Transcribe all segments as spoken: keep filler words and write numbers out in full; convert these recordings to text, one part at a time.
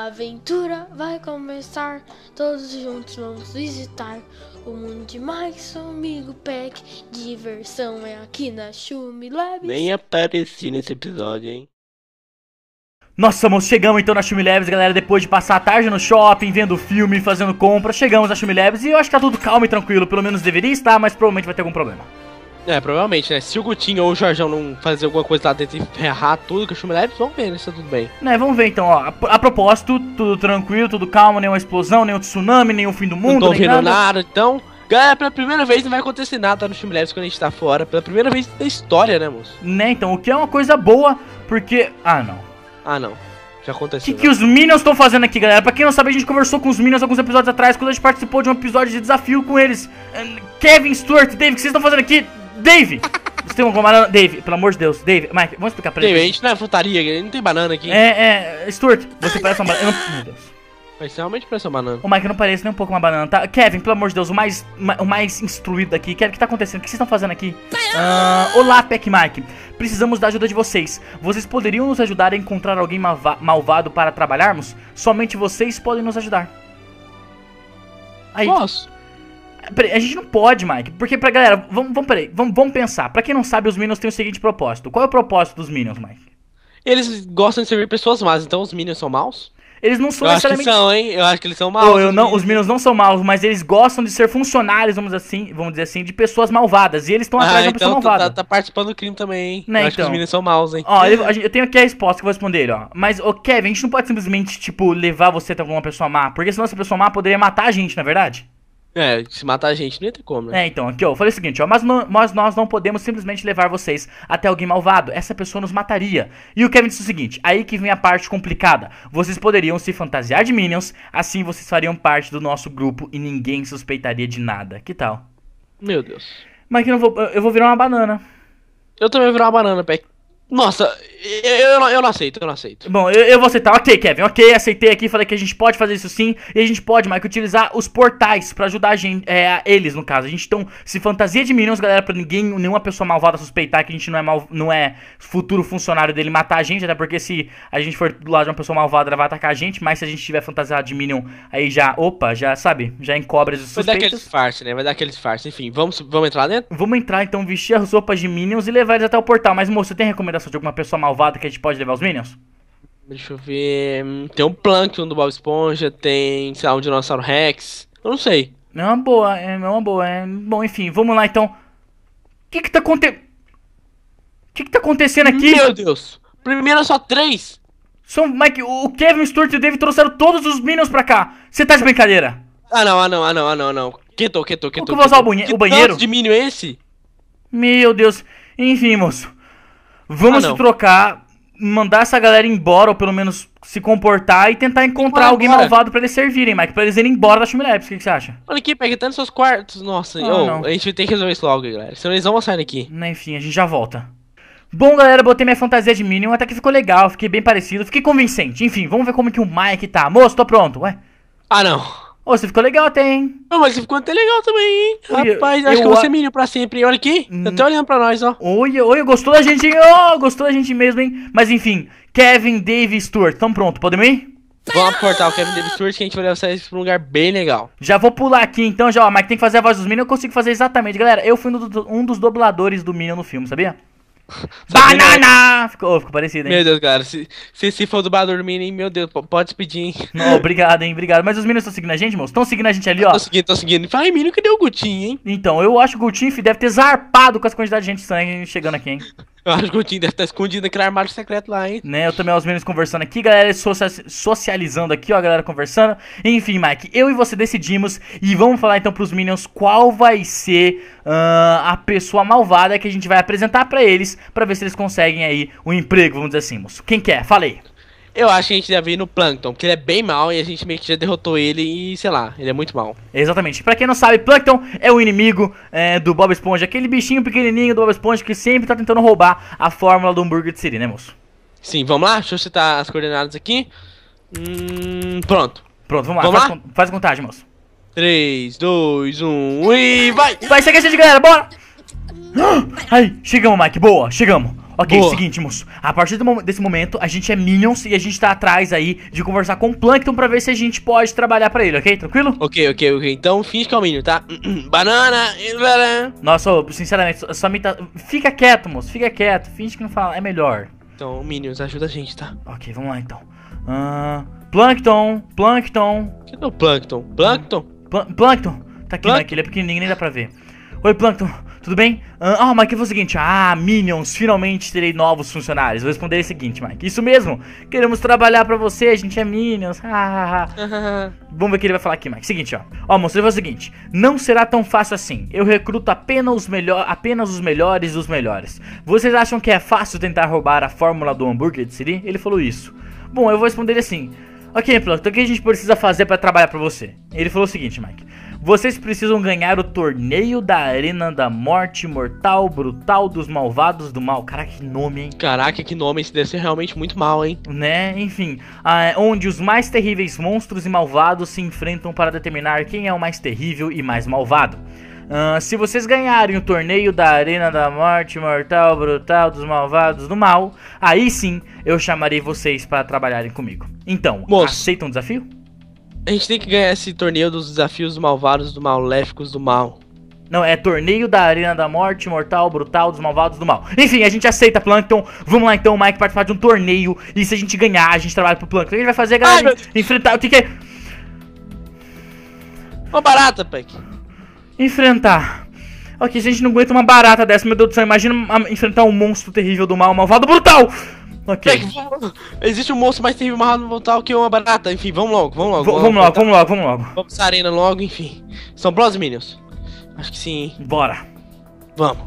A aventura vai começar, todos juntos vamos visitar o mundo de Mike, seu amigo Peck. Diversão é aqui na Chumilabs. Nem apareci nesse episódio, hein? Nossa, moço, chegamos então na Chumilabs, galera, depois de passar a tarde no shopping, vendo filme, fazendo compra, chegamos na Chumilabs e eu acho que tá tudo calmo e tranquilo, pelo menos deveria estar, mas provavelmente vai ter algum problema. É, provavelmente, né? Se o Gutinho ou o Jorjão não fazer alguma coisa lá dentro e ferrar tudo com a Chumilabs, vamos ver, né? Se tá tudo bem. Né, vamos ver então, ó, a, a propósito, tudo tranquilo, tudo calmo, nenhuma explosão, nenhum tsunami, nenhum fim do mundo, Não tô nem ouvindo nada. nada, então... Galera, pela primeira vez não vai acontecer nada no Chumilabs quando a gente tá fora. Pela primeira vez da história, né, moço? Né, então, o que é uma coisa boa, porque... Ah, não. Ah, não. Já O aconteceu. que, que os Minions estão fazendo aqui, galera? Pra quem não sabe, a gente conversou com os Minions alguns episódios atrás, quando a gente participou de um episódio de desafio com eles. Kevin, Stuart, Dave, o que vocês estão fazendo aqui? Dave! Você tem alguma banana? Dave, pelo amor de Deus. Dave, Mike, vamos explicar pra Dave, ele. a gente não é frutaria, não tem banana aqui. É, é, Stuart, você parece uma banana. Não... Meu Deus. Mas realmente parece uma banana. O Mike não parece nem um pouco uma banana, tá? Kevin, pelo amor de Deus, o mais, o mais instruído aqui. Kevin, o que tá acontecendo? O que vocês estão fazendo aqui? Uh, olá, Peck e Mike. Precisamos da ajuda de vocês. Vocês poderiam nos ajudar a encontrar alguém malva malvado para trabalharmos? Somente vocês podem nos ajudar. Aí, Posso? peraí, a gente não pode, Mike. Porque pra galera, vamos, vamos, peraí, vamos, vamos pensar. Pra quem não sabe, os Minions têm o seguinte propósito. Qual é o propósito dos Minions, Mike? Eles gostam de servir pessoas más, então os Minions são maus? Eles não são Eu acho que necessariamente... são, hein? Eu acho que eles são maus. Oh, eu não, os Minions não são maus, mas eles gostam de ser funcionários, vamos assim, vamos dizer assim, de pessoas malvadas. E eles estão atrás Ah, de uma pessoa então malvada. tá, tá participando do crime também, hein? Né, eu acho que então. os Minions são maus, hein? Ó, eu, eu tenho aqui a resposta que eu vou responder ele, ó. Mas, ô Kevin, a gente não pode simplesmente, tipo, levar você até alguma pessoa má. Porque senão essa pessoa má poderia matar a gente, na verdade? É, se matar a gente não ia ter como, né? É, então, aqui, ó, eu falei o seguinte, ó. Mas, não, mas nós não podemos simplesmente levar vocês até alguém malvado. Essa pessoa nos mataria. E o Kevin disse o seguinte, aí que vem a parte complicada. Vocês poderiam se fantasiar de Minions, assim vocês fariam parte do nosso grupo e ninguém suspeitaria de nada. Que tal? Meu Deus. Mas que eu não vou, eu vou virar uma banana. Eu também vou virar uma banana, Peck. Nossa, eu, eu, não- eu não aceito, eu não aceito. Bom, eu, eu vou aceitar. Ok, Kevin, ok, aceitei aqui, falei que a gente pode fazer isso sim. E a gente pode, Mike, utilizar os portais pra ajudar a gente, é, eles, no caso. A gente então se fantasia de Minions, galera, pra ninguém, nenhuma pessoa malvada suspeitar que a gente não é, mal, não é futuro funcionário dele matar a gente. Até porque se a gente for do lado de uma pessoa malvada, ela vai atacar a gente. Mas se a gente tiver fantasiado de Minion, aí já, opa, já, sabe, já encobre as Vai dar aqueles suspeitas. farce, né? Vai dar aqueles farce. Enfim, vamos, vamos entrar dentro? Vamos entrar então, vestir as roupas de Minions e levar eles até o portal. Mas, moço, você tem recomendação de alguma pessoa malvada que a gente pode levar os Minions? Deixa eu ver. hum, Tem um Plankton do Bob Esponja, tem, sei lá, um Dinossauro Rex. Eu não sei. É uma boa, é uma boa. É... Bom, enfim, vamos lá então. O que que tá acontecendo? O que que tá acontecendo aqui? Meu Deus! Primeiro é só três! São, Mike, o Kevin, o Stuart e o Dave trouxeram todos os Minions pra cá. Você tá de brincadeira? Ah não, ah não, ah não, ah não, ah não. Quietou, quietou, quietou. que eu vou usar o quietou. banhe- Que o banheiro? tanto de Minion é esse? Meu Deus. Enfim, moço. Vamos Ah, se não. trocar, mandar essa galera embora, ou pelo menos se comportar e tentar encontrar Bora, alguém bora. malvado pra eles servirem, Mike. Pra eles irem embora da Chumilabs. O que que você acha? Olha aqui, pega até nos seus quartos. Nossa, Ah, ô, não. a gente tem que resolver isso logo, galera. Senão eles vão sair daqui. Né, Enfim, a gente já volta. Bom, galera, botei minha fantasia de Minion, até que ficou legal, fiquei bem parecido, fiquei convincente. Enfim, vamos ver como que o Mike tá. Moço, tô pronto, ué. Ah não. Ô, você ficou legal até, hein? Não, mas ficou até legal também, hein? Oi, Rapaz, eu- acho que eu vou eu ser a- Minion pra sempre, hein? Olha aqui, Hum. tá até olhando pra nós, ó. Oi, oi, gostou da gente, hein? Ô, gostou da gente mesmo, hein? Mas enfim, Kevin, Dave e Stuart, tão pronto, podemos ir? Vamos aportar o Kevin Davis Stewart que a gente vai levar vocês pra um lugar bem legal. Já vou pular aqui então, já, ó, Mike tem que fazer a voz dos Minions, eu consigo fazer exatamente. Galera, eu fui um, do- um dos dubladores do Minion no filme, sabia? Banana! Ficou, ficou parecido, hein? Meu Deus, cara, se, se esse for do dublador do Minion, meu Deus, p- pode pedir, hein? Não, obrigado, hein? Obrigado. Mas os Minions estão seguindo a gente, moço? Estão seguindo a gente ali, ó. Tô seguindo, tô seguindo. Fala, ai, Minion, cadê o Gutinho, hein? Então, eu acho que o Gutinho deve ter zarpado com essa quantidade de gente estranha chegando aqui, hein? Eu acho que o Gutinho deve estar escondido naquele armário secreto lá, hein? Né, eu também os meninos conversando aqui, galera socia- socializando aqui, ó, a galera conversando. Enfim, Mike, eu e você decidimos e vamos falar então pros Minions qual vai ser ah, a pessoa malvada que a gente vai apresentar pra eles, pra ver se eles conseguem aí um emprego, vamos dizer assim, moço. Quem quer? Falei. Eu acho que a gente deve ir no Plankton, porque ele é bem mal e a gente meio que já derrotou ele e, sei lá, ele é muito mal. Exatamente. Pra quem não sabe, Plankton é o inimigo é, do Bob Esponja, aquele bichinho pequenininho do Bob Esponja que sempre tá tentando roubar a fórmula do hambúrguer de Siri, né, moço? Sim, vamos lá? Deixa eu citar as coordenadas aqui. Hum, pronto. Pronto, vamos lá. Vamos faz, lá? con- faz a contagem, moço. três, dois, um e vai! Vai, segue a gente, galera, bora! Aí, chegamos, Mike, boa, chegamos. Ok, Boa. seguinte, moço. A partir do mo- desse momento, a gente é Minions e a gente tá atrás aí de conversar com o Plankton pra ver se a gente pode trabalhar pra ele, ok? Tranquilo? Ok, ok, ok. Então finge que é o Minion, tá? Banana, banana. Nossa, ô, sinceramente, só, só me tá... Fica quieto, moço, fica quieto. Finge que não fala, é melhor. Então, Minions, ajuda a gente, tá? Ok, vamos lá então. Ah, Plankton, Plankton, Cadê o Plankton? Plankton? Pla- Plankton. Tá aqui, Plankton? Mike, ele é pequenininho, nem dá pra ver. Oi, Plankton, tudo bem? Ah, oh, Mike, foi o seguinte, ah, Minions, finalmente terei novos funcionários. Vou responder o seguinte, Mike, isso mesmo, queremos trabalhar pra você, a gente é Minions, ah, ah, ah. Vamos ver o que ele vai falar aqui, Mike. Seguinte, ó. Ó, moço, ele vai o seguinte. Não será tão fácil assim. Eu recruto apenas os, melhor, apenas os melhores dos melhores. Vocês acham que é fácil tentar roubar a fórmula do hambúrguer de Siri? Ele falou isso. Bom, eu vou responder assim. Ok, Plankton, o que a gente precisa fazer pra trabalhar pra você? Ele falou o seguinte, Mike. Vocês precisam ganhar o torneio da Arena da Morte Mortal Brutal dos Malvados do Mal. Caraca, que nome, hein? Caraca, que nome, esse deve ser realmente muito mal, hein? Né? Enfim, ah, onde os mais terríveis monstros e malvados se enfrentam para determinar quem é o mais terrível e mais malvado. Ah, se vocês ganharem o torneio da Arena da Morte Mortal Brutal dos Malvados do Mal, aí sim eu chamarei vocês para trabalharem comigo. Então, Moço. aceitam o desafio? A gente tem que ganhar esse torneio dos desafios malvados do mal, maléficos do mal. Não, é torneio da Arena da Morte Mortal Brutal dos Malvados do Mal. Enfim, a gente aceita, Plankton. Vamos lá então, Mike, participar de um torneio. E se a gente ganhar, a gente trabalha pro Plankton. O que a gente vai fazer, galera? Ai, meu Deus. Enfrentar. O que, que é? Uma barata, Peck. Enfrentar. Ok, se a gente não aguenta uma barata dessa, meu Deus do céu, imagina uma- enfrentar um monstro terrível do mal, malvado brutal! Ok. Peck, vamos- existe um monstro mais terrível malvado mortal que uma barata. Enfim, vamos logo, vamos logo. V- vamos logo, vamos logo, vamos logo. Vamos pra arena logo, enfim. São Bros Minions? Acho que sim, hein? Bora. Vamos.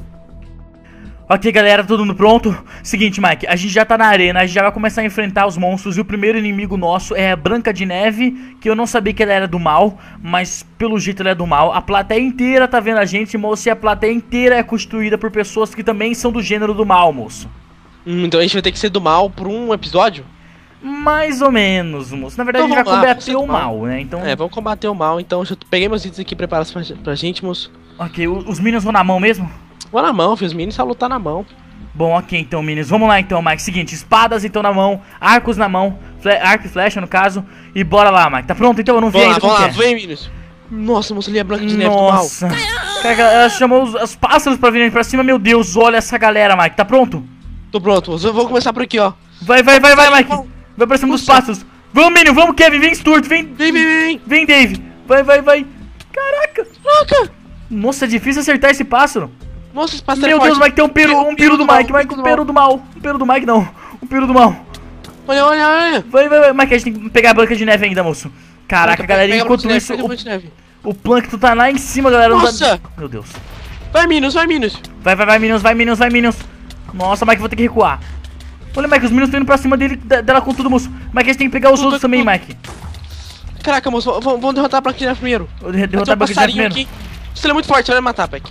Ok, galera, todo mundo pronto? Seguinte, Mike, a gente já tá na arena, a gente já vai começar a enfrentar os monstros. E o primeiro inimigo nosso é a Branca de Neve, que eu não sabia que ela era do mal, mas pelo jeito ela é do mal. A plateia inteira tá vendo a gente, moço, e a plateia inteira é constituída por pessoas que também são do gênero do mal, moço. Hum, então a gente vai ter que ser do mal por um episódio? Mais ou menos, moço. Na verdade, Então a gente vai vamos lá, combater vamos o ser do mal. mal, né? Então, É, vamos combater o mal. Então eu já peguei meus itens aqui preparados pra, pra gente, moço. ok, o- os Minions vão na mão mesmo? Vou na mão, filho. Os Minions só lutar na mão. Bom, ok, então, Minions, vamos lá então, Mike. Seguinte, espadas então na mão, arcos na mão, fle- arco e flecha no caso, e bora lá, Mike. Tá pronto então? Eu não vi Vamos lá, ainda vamos como lá, que é. vem, Minions. Nossa, moço, ali é a Branca de Neve do mal. Nossa. Cara, ela chamou os, os pássaros pra virem pra cima, meu Deus, olha essa galera, Mike. Tá pronto? Tô pronto, moço. Eu vou começar por aqui, ó. Vai, vai, vai, vai, Mike. Vai pra cima dos Nossa. pássaros. Vamos, Minion, vamos, Kevin, vem, Stuart, vem. Vem, vem, vem. Vem, Dave. Vai, vai, vai. Caraca. Caraca. Nossa, é difícil acertar esse pássaro. Nossa, esse pássaro é Meu Deus, forte. Mike, tem um peru, um peru do Mike, Mike, um peru do mal. Um peru do Mike, não. Um peru do mal. Olha, olha, olha. Vai, vai, vai, Mike, a gente tem que pegar a Branca de Neve ainda, moço. Caraca, Pega, galera, pega a enquanto Branca de isso, Neve, pega a o, Branca de Neve. o Plankton tá lá em cima, galera. não dá- Nossa. Meu Deus. Vai, Minions, vai, Minions. Vai, vai, vai, Minions, vai, Minions, vai, Minions. Nossa, Mike, vou ter que recuar. Olha, Mike, os Minions estão indo pra cima dele, da- dela com tudo, moço. Mike, a gente tem que pegar os Tudo, outros também, tudo. Mike. Caraca, moço, vamos, vamos derrotar a Branca de Neve primeiro. Vou de- Vai ter derrotar a um Branca de Neve passarinho primeiro. aqui. Se ele é muito forte, ele vai matar, Peck.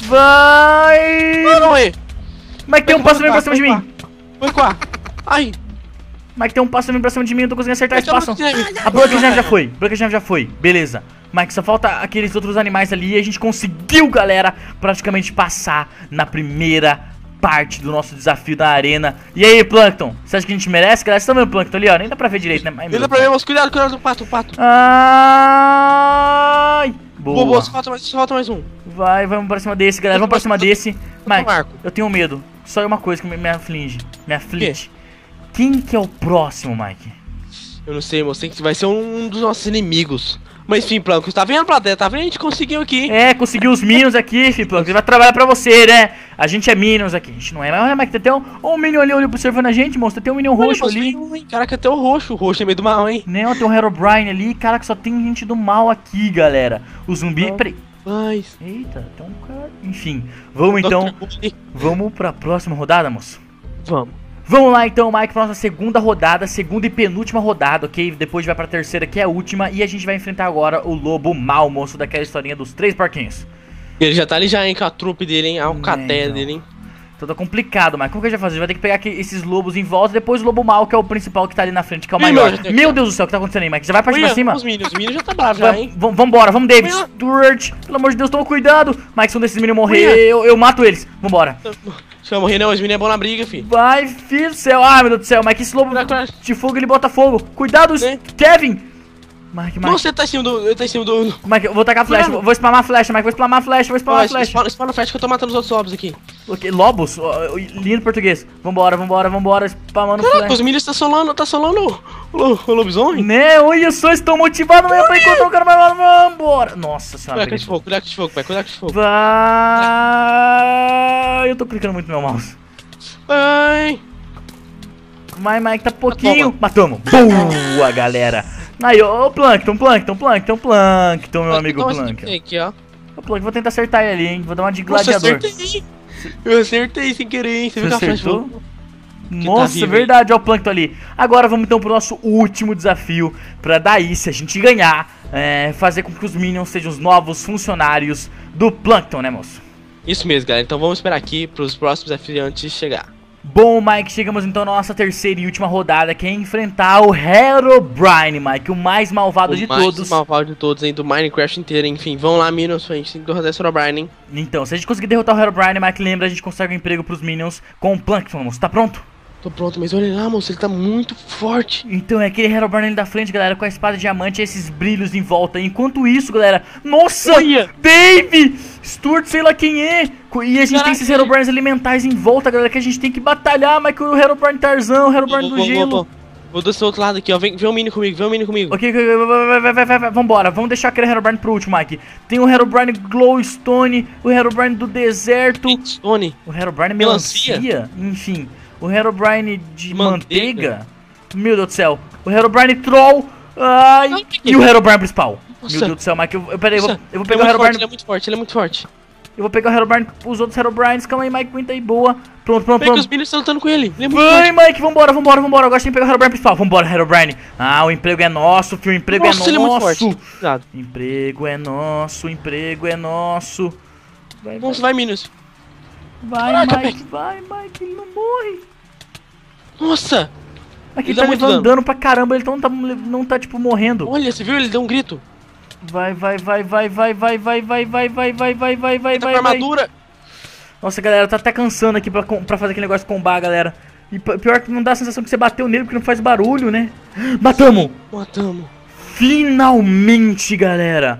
Vai! Não, não, é. Mike, tem um pássaro vindo pra cima de mim. Vou recuar. Ai. Mike, tem um pássaro vindo pra cima de mim, eu não tô conseguindo acertar esse Esse é o pássaro. Branca de Neve. A Branca de Neve já foi, Branca de Neve já foi, beleza. Mike, só falta aqueles outros animais ali e a gente conseguiu, galera, praticamente passar na primeira parte do nosso desafio da arena. E aí, Plankton, você acha que a gente merece? Galera, vocês estão vendo o Plankton ali, ó, nem dá pra ver direito, né? Ai, meu Ele dá Deus. pra ver, moço. Cuidado, cuidado do pato, o pato. Ai! Boa, Boa. boa, só falta mais, só falta mais um. Vai, vamos pra cima desse, galera, vamos pra cima desse. Mike, Marco. eu tenho medo. Só uma coisa que me, me aflige, me aflige. Quem que é o próximo, Mike? Eu não sei, moço. Tem que vai ser um dos nossos inimigos. Mas enfim, Planco, tá vendo, plateia? Tá vendo? A gente conseguiu aqui. É, conseguiu os Minions aqui, filho. Ele vai trabalhar pra você, né? A gente é Minions aqui, a gente não é. Mas olha, Mike, tem um, um Minion ali observando a gente, moço. Tem um Minion Olha, roxo moço, ali. tem um, hein? Caraca, até o roxo. O roxo é meio do mal, hein? Né, tem um Herobrine ali. Caraca, só tem gente do mal aqui, galera. O zumbi... Não. Peraí. Mas... Eita, tem um cara... Enfim, vamos então... doutor Who. Vamos pra próxima rodada, moço? Vamos. Vamos lá então, Mike, pra nossa segunda rodada, segunda e penúltima rodada, ok? Depois vai pra terceira, que é a última, e a gente vai enfrentar agora o Lobo Mal, moço, daquela historinha dos três porquinhos. Ele já tá ali já, hein, com a trupe dele, hein? A alcateia então. dele, hein? Então tá complicado, Mike. Como que a gente vai fazer? A gente vai ter que pegar aqui esses lobos em volta, depois o Lobo Mal, que é o principal que tá ali na frente, que é o Ih, maior. meu, já tem Meu aqui, Deus do céu, o que tá acontecendo aí, Mike? Já vai partir pra Olha, cima? os Minions, os Minions já tá bravo já, Vam- hein? vam- Vambora, vamos, David. Olha. Stuart, pelo amor de Deus, toma cuidado. Mike, se um desses meninos morrer, Olha. eu, eu mato eles. Vambora. Acho que vai morrer não, os meninos é bom na briga, fi. Vai, filho do céu. Ai, meu Deus do céu, Mike, esse lobo Cuidado, cuidado. de fogo, ele bota fogo. Cuidado, Né? Kevin. Mike, Mike. Nossa, ele tá em cima do... Ele tá em cima do... Mike, eu vou tacar flecha, Cuidado. vou spamar a flecha, Mike, vou spamar a flecha, vou spamar a flecha. Spawna, spawna flecha que eu tô matando os outros lobos aqui. Ok, lobos? Ó, lindo português. Vambora, vambora, vambora, spamando Caraca, flecha. os meninos tá solando, tá solando o, o, o lobisomem. Né, olha só, estou motivado mesmo pra encontrar o cara mais mal. Vambora. Nossa senhora. Cuidado com de fogo, cuidado com de fogo, vai, cuidado com de fogo. Vai. Eu tô clicando muito no meu mouse. Vai. Mas, Mike, tá pouquinho. Matamos. Boa, galera. Aí, ô, Plankton, Plankton, Plankton, Plankton, meu amigo Então, Plankton. assim, aqui, ó. Ô, Plankton, vou tentar acertar ele ali, hein. Vou dar uma de Nossa, eu gladiador. acertei. Eu acertei sem querer, hein. Você viu que a flecha acertou? voou? Nossa, vivo, verdade, ó o Plankton ali. Agora vamos então pro nosso último desafio. Pra daí, se a gente ganhar, é, fazer com que os Minions sejam os novos funcionários do Plankton, né, moço? Isso mesmo, galera. Então vamos esperar aqui pros próximos desafiantes chegar. Bom, Mike, chegamos então na nossa terceira e última rodada, que é enfrentar o Herobrine, Mike, o mais malvado O de mais todos. malvado de todos, hein, do Minecraft inteiro, enfim. Vão lá, Minions, a gente tem que derrotar esse Herobrine, hein. Então, se a gente conseguir derrotar o Herobrine, Mike, lembra, a gente consegue um emprego pros Minions com o Plankton, moço. Tá pronto? Tô pronto, mas olha lá, moço, ele tá muito forte. Então é aquele Herobrine ali da frente, galera, com a espada diamante e esses brilhos em volta. Enquanto isso, galera, nossa, Olha! Dave, Stuart, sei lá quem é. E a gente Caraca. tem esses Herobrines elementais em volta, galera, que a gente tem que batalhar, Mike, o Herobrine Tarzan, o Herobrine do Vou, vou, gelo. vou, vou desse outro lado aqui, ó. Vem, vem o Mini comigo, vem o Mini comigo. Ok, ok, ok, vai, vai, vai, vai, vai, vambora, vamos deixar aquele Herobrine pro último, Mike. Tem o Herobrine Glowstone, o Herobrine do deserto, Stone. o Herobrine Melancia. melancia, enfim, o Herobrine de manteiga. Manteiga. Meu Deus do céu, o Herobrine Troll, ai, Ai, que- e o Herobrine principal. Nossa. Meu Deus do céu, Mike, eu, eu, peraí, eu vou, Nossa, eu vou ele é pegar o muito forte, Herobrine, ele é muito forte, ele é muito forte. eu vou pegar o Herobrine, os outros Herobrines, calma aí, Mike, aguenta aí, boa. Pronto, pronto, Pega que os pronto. Minions estão lutando com ele, ele é muito Vai, forte. Mike, vambora, vambora, vambora. Agora tem que pegar o Herobrine principal. Vambora, Herobrine. Ah, o emprego é nosso, filho. O emprego Nossa, é ele é muito nosso. forte. Cuidado. Emprego é nosso, emprego é nosso. Vai, Nossa, vai, vai, Minions. vai, Caraca, Mike, vai, Mike, ele não morre. Nossa, Aqui Ele ele dá tá muito levando dano. dano pra caramba, ele não tá, não tá tipo morrendo. olha, você viu? Ele deu um grito. Vai, vai, vai, vai, vai, vai, vai, vai, vai, vai, vai, vai, vai, vai, Ele tá vai, com vai. armadura. Nossa, galera, tá até cansando aqui pra, com- pra fazer aquele negócio de combar, galera. E p- pior que não dá a sensação que você bateu nele porque não faz barulho, né? Matamos! Matamos. Finalmente, galera!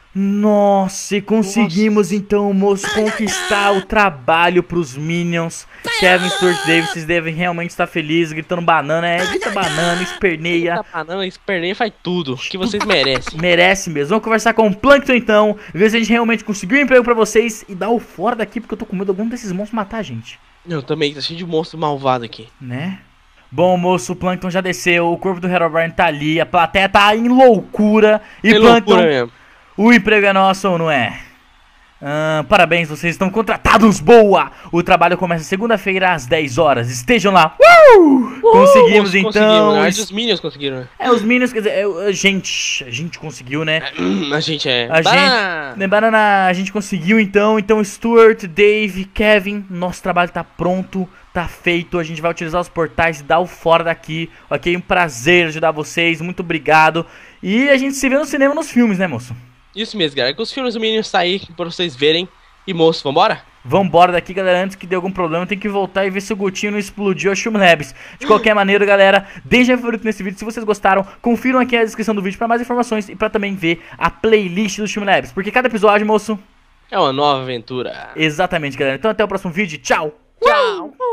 Nossa, e conseguimos então, moço, conquistar o trabalho pros Minions. Kevin, Stuart, Davis, vocês devem realmente estar felizes, gritando banana, é, grita banana, esperneia. Tá banana, esperneia, faz tudo que vocês merecem. Merece mesmo. Vamos conversar com o Plankton então, ver se a gente realmente conseguiu um emprego pra vocês e dar o fora daqui, porque eu tô com medo de algum desses monstros matar a gente, Eu também, tá cheio de monstro malvado aqui. né? Bom, moço, o Plankton já desceu, o corpo do Herobrine tá ali, a plateia tá em loucura. E Que Plankton, loucura mesmo. o emprego é nosso ou não é? Ah, parabéns, vocês estão contratados, boa! O trabalho começa segunda-feira às dez horas, estejam lá. Uh! Conseguimos Nossa, então. conseguimos, né? Os Minions conseguiram, né? É, os Minions, quer dizer, é, a gente, a gente conseguiu, né? A gente é... A Banana! gente, né, Banana, a gente conseguiu então, então Stuart, Dave, Kevin, nosso trabalho tá pronto, tá feito, a gente vai utilizar os portais e dar o fora daqui, ok? Um prazer ajudar vocês, muito obrigado. E a gente se vê no cinema, nos filmes, né, moço? Isso mesmo, galera. Que os filmes do Minions sair pra vocês verem. E, moço, vambora? Vambora daqui, galera, antes que dê algum problema, tem que voltar e ver se o Gutinho não explodiu a Shumlabs. De qualquer maneira, galera, deixem o favorito nesse vídeo se vocês gostaram, confiram aqui na descrição do vídeo pra mais informações e pra também ver a playlist do Shumlabs, porque cada episódio, moço, É uma nova aventura. exatamente, galera. Então até o próximo vídeo, tchau! Tchau!